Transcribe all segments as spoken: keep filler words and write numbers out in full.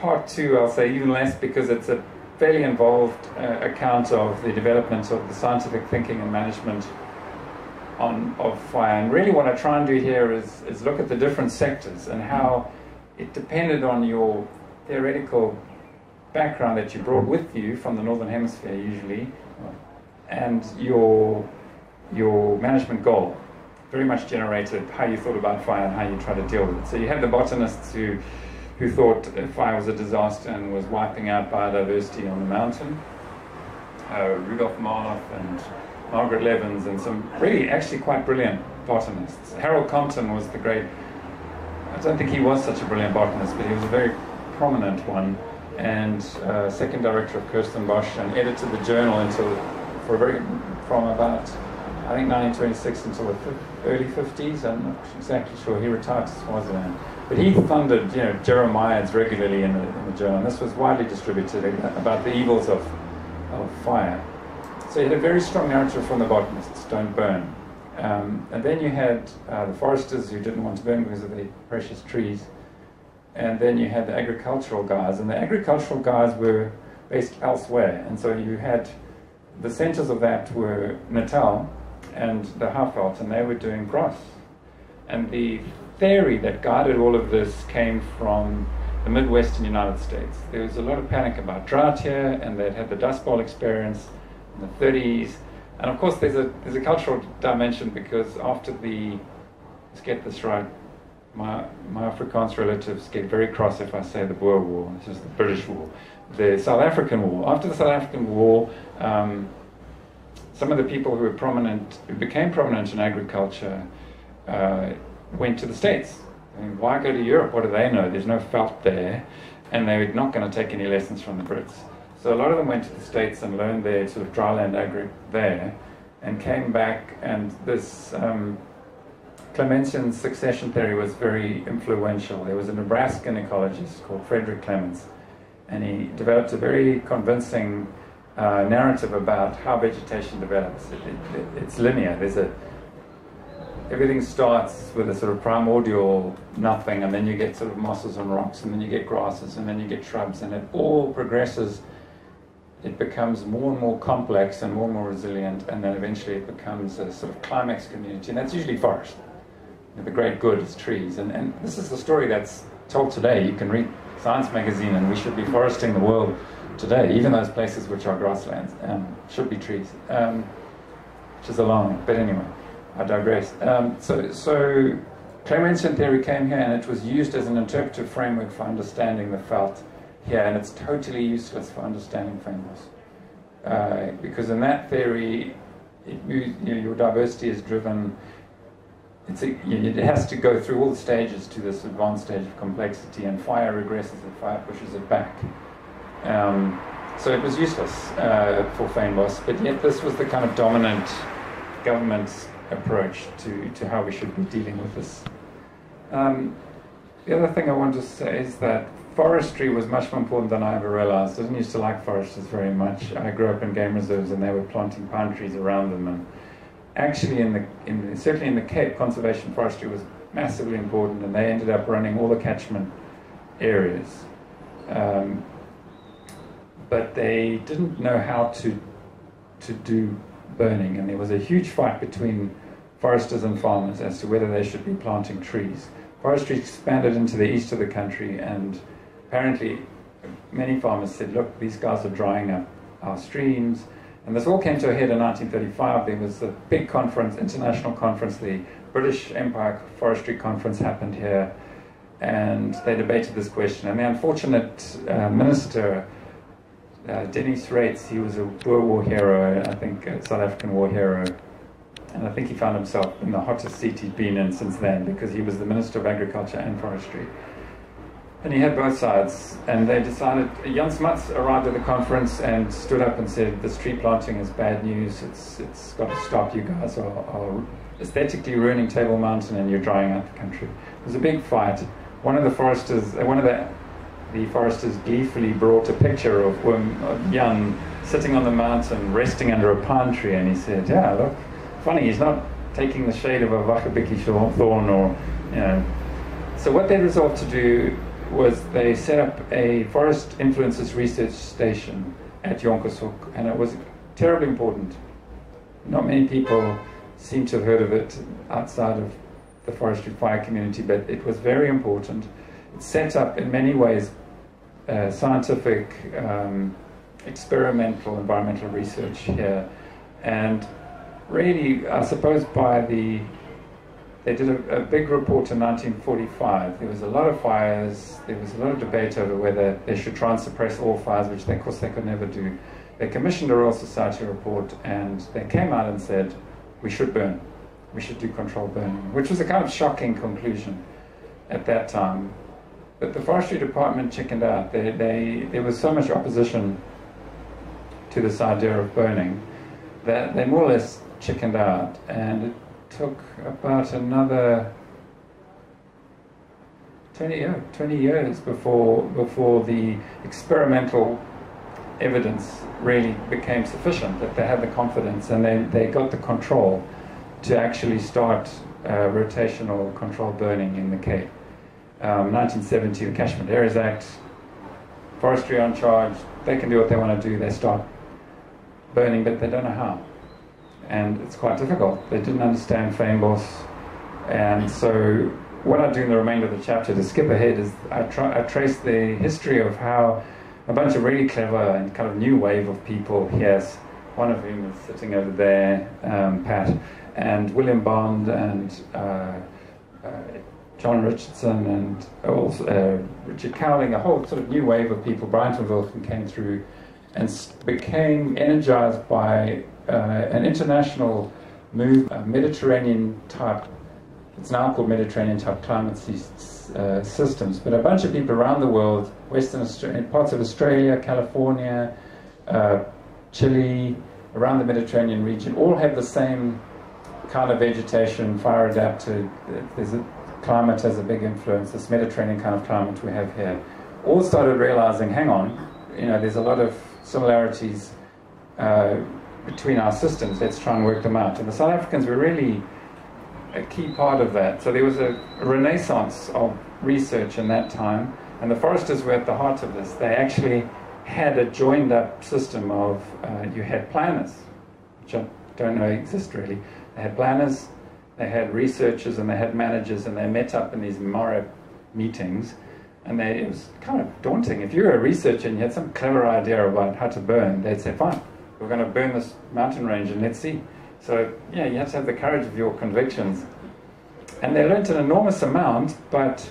part two, I'll say even less, because it's a fairly involved uh, account of the development of the scientific thinking and management on of fire. And really what I try and do here is, is look at the different sectors and how it depended on your theoretical background that you brought with you from the Northern Hemisphere usually, and your, your management goal very much generated how you thought about fire and how you try to deal with it. So you had the botanists who, who thought fire was a disaster and was wiping out biodiversity on the mountain. Uh, Rudolf Marloff and Margaret Levins and some really actually quite brilliant botanists. Harold Compton was the great, I don't think he was such a brilliant botanist, but he was a very prominent one, and uh, second director of Kirsten Bosch, and edited the journal until, for a very, from about, I think nineteen twenty-six until the early fifties, I'm not exactly sure. He retired to Swaziland. But he funded, you know, Jeremiads regularly in the, in the journal, and this was widely distributed about the evils of, of fire. So you had a very strong narrative from the botanists, don't burn. Um, and then you had uh, the foresters who didn't want to burn because of the precious trees. And then you had the agricultural guys, and the agricultural guys were based elsewhere. And so you had, the centers of that were Natal and the Haarveld, and they were doing grass. And the theory that guided all of this came from the Midwestern United States. There was a lot of panic about drought here, and they'd had the Dust Bowl experience in the thirties. And of course there's a, there's a cultural dimension, because after the, let's get this right, my, my Afrikaans relatives get very cross if I say the Boer War. This is the British War. The South African War. After the South African War, um, some of the people who were prominent, who became prominent in agriculture, uh, went to the States. I mean, why go to Europe? What do they know? There's no felt there, and they're not going to take any lessons from the Brits. So a lot of them went to the States and learned their sort of dryland agri there, and came back, and this um, Clementsian succession theory was very influential. There was a Nebraskan ecologist called Frederick Clements, and he developed a very convincing uh, narrative about how vegetation develops. It, it, it, it's linear. There's a Everything starts with a sort of primordial nothing, and then you get sort of mosses and rocks, and then you get grasses, and then you get shrubs, and it all progresses. It becomes more and more complex and more and more resilient, and then eventually it becomes a sort of climax community, and that's usually forest. You know, the great good is trees, and, and this is the story that's told today. You can read Science magazine, and we should be foresting the world today, even those places which are grasslands, um, should be trees, um, which is alarming, but anyway. I digress. Um, so, so Clementsian theory came here, and it was used as an interpretive framework for understanding the veld here, and it's totally useless for understanding fynbos. Uh, because in that theory, it moves, you know, your diversity is driven, it's a, it has to go through all the stages to this advanced stage of complexity, and fire regresses it, fire pushes it back. Um, so it was useless uh, for fynbos, but yet this was the kind of dominant government's approach to, to how we should be dealing with this. Um, the other thing I want to say is that forestry was much more important than I ever realized. I didn't used to like foresters very much. I grew up in game reserves, and they were planting pine trees around them. And actually, in the, in the, certainly in the Cape, conservation forestry was massively important, and they ended up running all the catchment areas. Um, but they didn't know how to, to do burning, and there was a huge fight between foresters and farmers as to whether they should be planting trees. Forestry expanded into the east of the country, and apparently many farmers said, look, these guys are drying up our streams. And this all came to a head in nineteen thirty-five. There was a big conference, international conference, the British Empire Forestry Conference happened here, and they debated this question. And the unfortunate uh, minister, Uh, Dennis Rates, he was a Boer War hero, I think a South African war hero, and I think he found himself in the hottest seat he'd been in since then, because he was the Minister of Agriculture and Forestry. And he had both sides, and they decided, Jan Smuts arrived at the conference and stood up and said, this tree planting is bad news, it's, it's got to stop, you guys are, are aesthetically ruining Table Mountain and you're drying out the country. It was a big fight. One of the foresters, one of the The foresters gleefully brought a picture of, um, of Jan sitting on the mountain, resting under a pine tree, and he said, yeah, look, funny, he's not taking the shade of a Wachabiki thorn, or, you know. So what they resolved to do was they set up a forest influences research station at Jonkershoek, and it was terribly important. Not many people seem to have heard of it outside of the forestry fire community, but it was very important. It set up in many ways uh, scientific, um, experimental environmental research here, and really, I suppose by the They did a, a big report in nineteen forty-five. There was a lot of fires. There was a lot of debate over whether they should try and suppress all fires, which they, of course they could never do. They commissioned a Royal Society report, and they came out and said, we should burn. We should do controlled burning, which was a kind of shocking conclusion at that time. But the forestry department chickened out. They, they, there was so much opposition to this idea of burning that they more or less chickened out, and it took about another twenty, yeah, twenty years before before the experimental evidence really became sufficient, that they had the confidence and they, they got the control to actually start uh, rotational controlled burning in the Cape. Um, nineteen seventy, the Catchment Areas Act, forestry on charge, they can do what they want to do, they start burning, but they don't know how. And it's quite difficult. They didn't understand fynbos, and so what I do in the remainder of the chapter, to skip ahead, is I, try, I trace the history of how a bunch of really clever and kind of new wave of people, yes, one of whom is sitting over there, um, Pat, and William Bond, and uh, uh, John Richardson, and also uh, Richard Cowling, a whole sort of new wave of people. Brian van Wilken came through and became energized by Uh, an international move, uh, Mediterranean type, it's now called Mediterranean type climate uh, systems, but a bunch of people around the world, Western Australia, parts of Australia, California, uh, Chile, around the Mediterranean region, all have the same kind of vegetation, fire adapted. There's a climate has a big influence, this Mediterranean kind of climate we have here. All started realizing, hang on, you know, there's a lot of similarities uh, between our systems, let's try and work them out. And the South Africans were really a key part of that. So there was a renaissance of research in that time, and the foresters were at the heart of this. They actually had a joined up system of, uh, you had planners, which I don't know exist really. They had planners, they had researchers, and they had managers, and they met up in these Mara meetings, and they, it was kind of daunting. If you were a researcher and you had some clever idea about how to burn, they'd say, fine, we're going to burn this mountain range and let's see. So, yeah, you have to have the courage of your convictions. And they learnt an enormous amount, but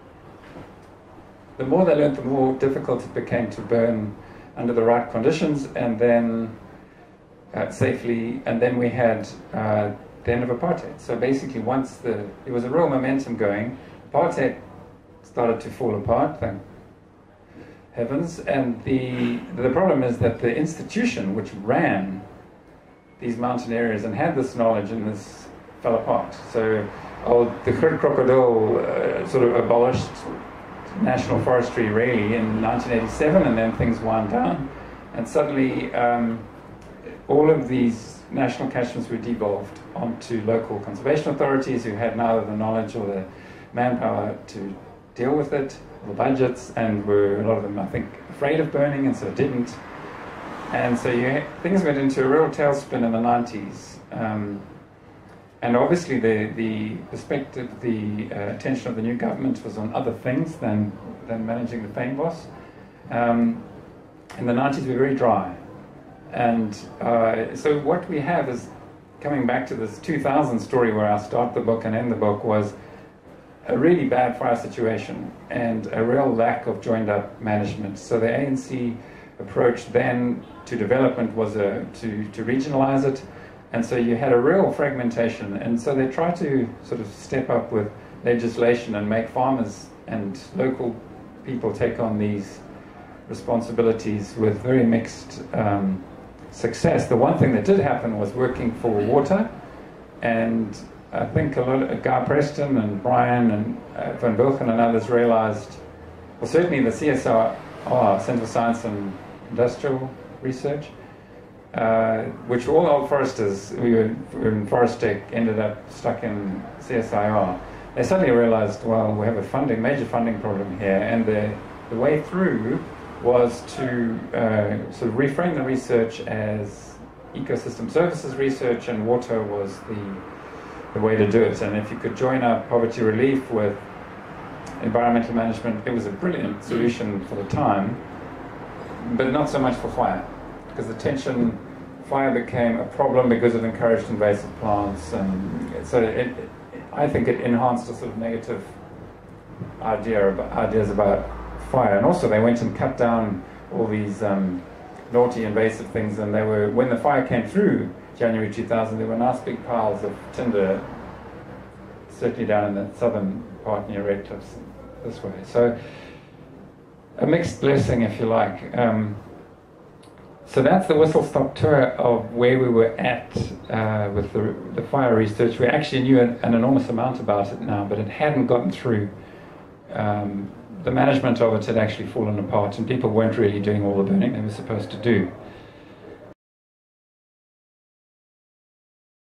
the more they learnt, the more difficult it became to burn under the right conditions, and then uh, safely. And then we had uh, the end of apartheid. So basically, once the there was a real momentum going, apartheid started to fall apart, thank heavens. And the the problem is that the institution which ran these mountain areas and had this knowledge and this fell apart. So old, the Groot Crocodile uh, sort of abolished national forestry really in nineteen eighty-seven, and then things wound down, and suddenly um, all of these national catchments were devolved onto local conservation authorities who had neither the knowledge or the manpower to deal with it, or the budgets, and were a lot of them, I think, afraid of burning, and so didn't. And so you, things went into a real tailspin in the nineties. Um, and obviously the, the perspective, the uh, attention of the new government was on other things than, than managing the fynbos. Um, in the nineties we were very dry. And uh, so what we have is, coming back to this two thousand story where I start the book and end the book, was a really bad fire situation and a real lack of joined up management. So the A N C approach then to development was a, to, to regionalize it, and so you had a real fragmentation, and so they tried to sort of step up with legislation and make farmers and local people take on these responsibilities with very mixed um, success. The one thing that did happen was working for water, and I think a lot of Guy Preston and Brian and uh, Van Wilken and others realized, well, certainly the C S R, Centre for Science and Industrial Research, uh, which were all old foresters. We were, we were in Forest Tech, ended up stuck in C S I R. they suddenly realized, well, we have a funding, major funding problem here, and the, the way through was to uh, sort of reframe the research as ecosystem services research, and water was the, the way to do it. And if you could join up poverty relief with environmental management, it was a brilliant solution for the time, but not so much for fire, because the tension, fire became a problem because it encouraged invasive plants, and so it, it, I think it enhanced a sort of negative idea about, ideas about fire. And also they went and cut down all these um, naughty invasive things, and they were, when the fire came through January two thousand, there were nice big piles of tinder, certainly down in the southern part near Red Cliffs this way. So a mixed blessing, if you like. Um, so that's the whistle-stop tour of where we were at uh, with the, the fire research. We actually knew an, an enormous amount about it now, but it hadn't gotten through. Um, the management of it had actually fallen apart, and people weren't really doing all the burning they were supposed to do.